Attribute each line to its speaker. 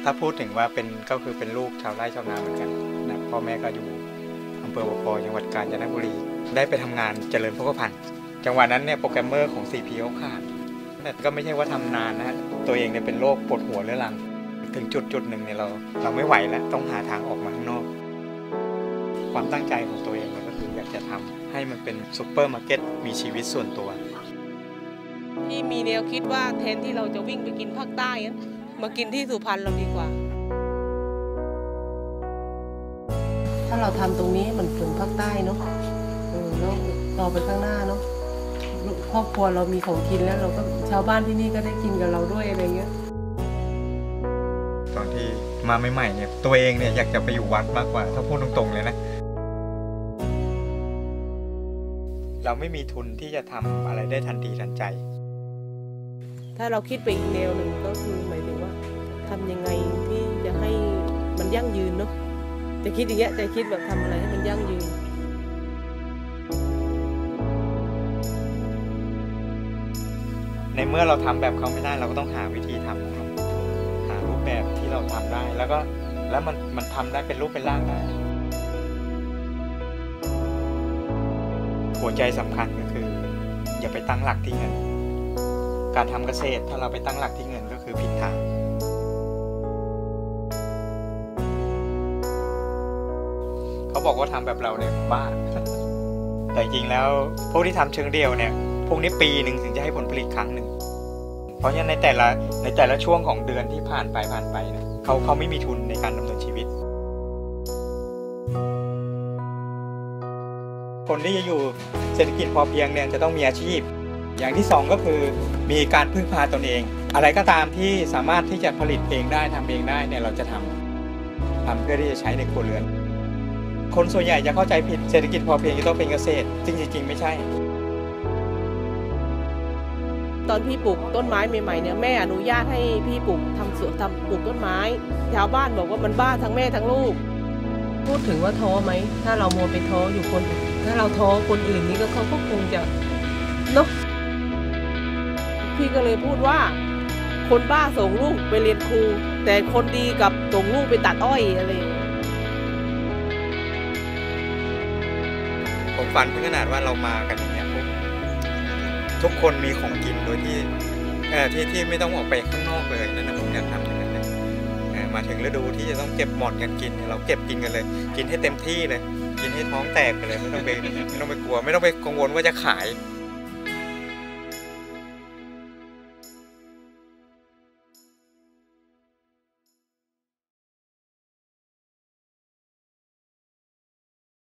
Speaker 1: ถ้าพูดถึงว่าก็คือเป็นลูกชาวไร่ชาวนาเหมือนกันนะพ่อแม่ก็อยู่อำเภอวปจังหวัดกาญจนบุรีได้ไปทำงานเจริญพกพันธุ์จังหวะนั้นเนี่ยโปรแกรมเมอร์ของ CP เขาขาดแต่ก็ไม่ใช่ว่าทำนานนะตัวเองเนี่ยเป็นโรคปวดหัวเรื้อรังถึงจุดหนึ่งเนี่ยเราไม่ไหวแล้วต้องหาทางออกมาข้างนอกความตั้งใจของตัวเองเนี่ยก็คืออยากจะทำให้มันเป็นซุปเปอร์มาร์เก็ตมีชีวิตส่วนตัว
Speaker 2: ที่มีแนวคิดว่าแทนที่เราจะวิ่งไปกินภาคใต้มากินที่สุพรรณเราดีกว่า
Speaker 3: ถ้าเราทำตรงนี้มันถึงภาคใต้เนาะแล้วต่อไปข้างหน้าเนาะครอบครัวเรามีของกินแล้วเราก็ชาวบ้านที่นี่ก็ได้กินกับเราด้วยอะไรเงี้ย
Speaker 1: ตอนที่มาใหม่ๆเนี่ยตัวเองเนี่ยอยากจะไปอยู่วัดมากกว่าถ้าพูดตรงๆเลยนะเราไม่มีทุนที่จะทำอะไรได้ทันทีทันใจ
Speaker 2: ถ้าเราคิดไปอีกแนวหนึ่งก็คือหมายถึงว่าทำยังไงที่จะให้มันยั่งยืนเนาะจะคิดอย่างเงี้ยจะคิดแบบทำอะไรให้มันยั่งยืน
Speaker 1: ในเมื่อเราทำแบบเขาไม่ได้เราก็ต้องหาวิธีทำหารูปแบบที่เราทำได้แล้วมันทำได้เป็นรูปเป็นร่างได้หัวใจสำคัญก็คืออย่าไปตั้งหลักที่เงินการทำเกษตรถ้าเราไปตั้งหลักที่เงินก็คือผิดทางเขาบอกว่าทำแบบเราเนี่ยบ้าแต่จริงแล้วพวกที่ทำเชิงเดียวเนี่ยพวกนี้ปีหนึ่งถึงจะให้ผลผลิตครั้งหนึ่งเพราะฉะนั้นในแต่ละช่วงของเดือนที่ผ่านไปนะเขาไม่มีทุนในการดำเนินชีวิตคนที่จะอยู่เศรษฐกิจพอเพียงเนี่ยจะต้องมีอาชีพอย่างที่สองก็คือมีการพึ่งพาตนเองอะไรก็ตามที่สามารถที่จะผลิตเองได้ทำเองได้เนี่ยเราจะทำเพื่อที่จะใช้ในครัวเรือนคนส่วนใหญ่จะเข้าใจผิดเศรษฐกิจพอเพียงจะต้องเป็นเกษตรจริงๆไม่ใช่
Speaker 2: ตอนพี่ปลูกต้นไม้ใหม่ๆเนี่ยแม่อนุญาตให้พี่ปลูกทำสวนปลูกต้นไม้ชาวบ้านบอกว่ามันบ้าทั้งแม่ทั้งลูกพูดถึงว่าท้อไหมถ้าเรามัวไปท้ออยู่คนถ้าเราท้อคนอื่นนี่ก็เขาก็คงจะเนาะพี่ก็เลยพูดว่าคนบ้าส่งลูกไปเรียนครูแต่คนดีกับส่งลูกไปตัดอ้อยอะไร
Speaker 1: ผมฝันถึงขนาดว่าเรามากันอย่างเงี้ยทุกคนมีของกินโดยที่ไม่ต้องออกไปข้างนอกเลยนั่นนะผมอยากทำอย่างนั้นเลยมาถึงฤดูที่จะต้องเก็บหมอนกันกินเราเก็บกินกันเลยกินให้เต็มที่เลยกินให้ท้องแตกไปเลยไม่ต้องไปกลัวไม่ต้องไปกังวลว่าจะขาย